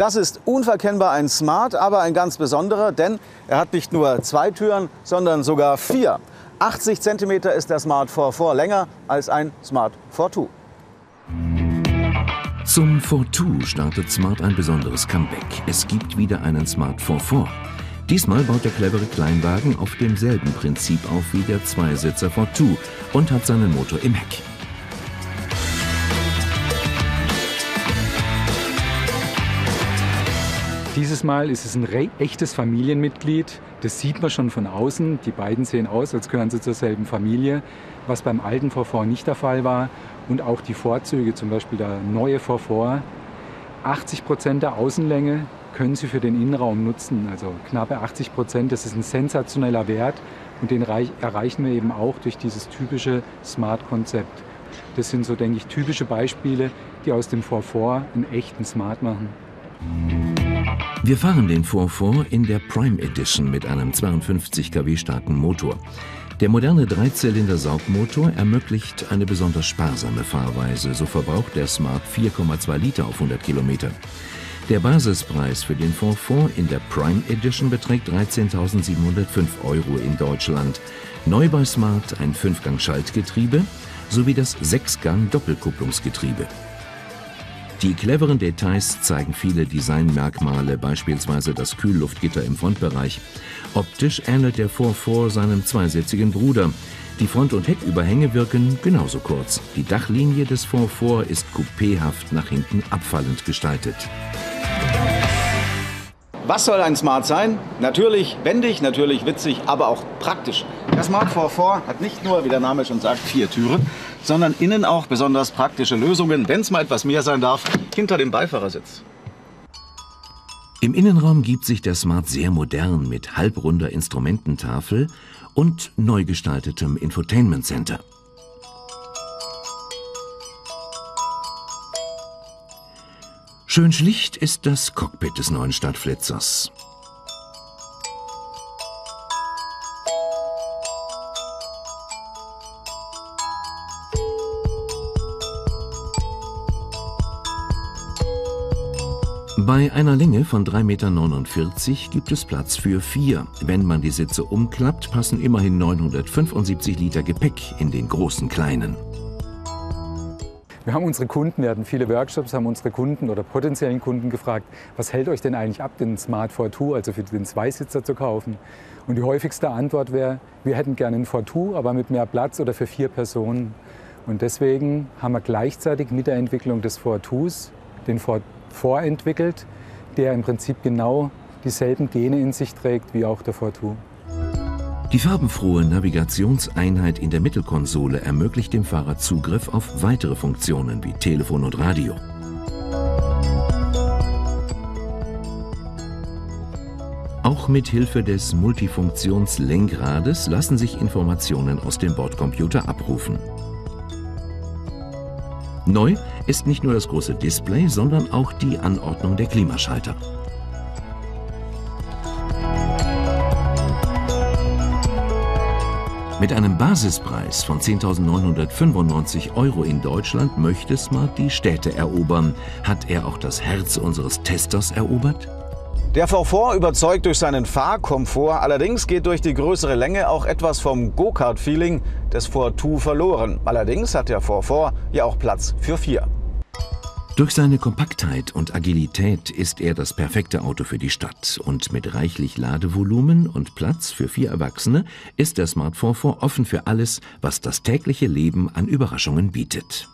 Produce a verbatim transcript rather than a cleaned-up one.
Das ist unverkennbar ein Smart, aber ein ganz besonderer, denn er hat nicht nur zwei Türen, sondern sogar vier. achtzig Zentimeter ist der Smart vier vier länger als ein Smart vier zwei. Zum vier zwei startet Smart ein besonderes Comeback. Es gibt wieder einen Smart vier vier. Diesmal baut der clevere Kleinwagen auf demselben Prinzip auf wie der Zweisitzer vier zwei und hat seinen Motor im Heck. Dieses Mal ist es ein echtes Familienmitglied. Das sieht man schon von außen. Die beiden sehen aus, als gehören sie zur selben Familie, was beim alten vier vier nicht der Fall war. Und auch die Vorzüge, zum Beispiel der neue vier vier, achtzig Prozent der Außenlänge können Sie für den Innenraum nutzen. Also knappe achtzig Prozent, das ist ein sensationeller Wert. Und den erreichen wir eben auch durch dieses typische Smart-Konzept. Das sind so, denke ich, typische Beispiele, die aus dem vier vier einen echten Smart machen. Wir fahren den vier vier in der Prime Edition mit einem zweiundfünfzig Kilowatt starken Motor. Der moderne Dreizylinder-Saugmotor ermöglicht eine besonders sparsame Fahrweise. So verbraucht der Smart vier Komma zwei Liter auf hundert Kilometer. Der Basispreis für den vier vier in der Prime Edition beträgt dreizehntausendsiebenhundertfünf Euro in Deutschland. Neu bei Smart ein Fünfgang-Schaltgetriebe sowie das Sechsgang-Doppelkupplungsgetriebe. Die cleveren Details zeigen viele Designmerkmale, beispielsweise das Kühlluftgitter im Frontbereich. Optisch ähnelt der vier vier seinem zweisitzigen Bruder. Die Front- und Hecküberhänge wirken genauso kurz. Die Dachlinie des vier vier ist coupéhaft nach hinten abfallend gestaltet. Was soll ein Smart sein? Natürlich wendig, natürlich witzig, aber auch praktisch. Der Smart vier vier hat nicht nur, wie der Name schon sagt, vier Türen, sondern innen auch besonders praktische Lösungen, wenn es mal etwas mehr sein darf, hinter dem Beifahrersitz. Im Innenraum gibt sich der Smart sehr modern mit halbrunder Instrumententafel und neu gestaltetem Infotainment Center. Schön schlicht ist das Cockpit des neuen Stadtflitzers. Bei einer Länge von drei Komma neunundvierzig Meter gibt es Platz für vier. Wenn man die Sitze umklappt, passen immerhin neunhundertfünfundsiebzig Liter Gepäck in den großen Kleinen. Wir haben unsere Kunden, wir hatten viele Workshops, haben unsere Kunden oder potenziellen Kunden gefragt, was hält euch denn eigentlich ab, den Smart vier zwei, also für den Zweisitzer zu kaufen? Und die häufigste Antwort wäre, wir hätten gerne einen vier zwei, aber mit mehr Platz oder für vier Personen. Und deswegen haben wir gleichzeitig mit der Entwicklung des vier zwei den vier vier entwickelt, der im Prinzip genau dieselben Gene in sich trägt wie auch der vier zwei. Die farbenfrohe Navigationseinheit in der Mittelkonsole ermöglicht dem Fahrer Zugriff auf weitere Funktionen wie Telefon und Radio. Auch mit Hilfe des Multifunktionslenkrades lassen sich Informationen aus dem Bordcomputer abrufen. Neu ist nicht nur das große Display, sondern auch die Anordnung der Klimaschalter. Mit einem Basispreis von zehntausendneunhundertfünfundneunzig Euro in Deutschland möchte Smart die Städte erobern. Hat er auch das Herz unseres Testers erobert? Der vier vier überzeugt durch seinen Fahrkomfort, allerdings geht durch die größere Länge auch etwas vom Go-Kart-Feeling des vier zwei verloren. Allerdings hat der vier vier ja auch Platz für vier. Durch seine Kompaktheit und Agilität ist er das perfekte Auto für die Stadt. Und mit reichlich Ladevolumen und Platz für vier Erwachsene ist der Smart vier vier offen für alles, was das tägliche Leben an Überraschungen bietet.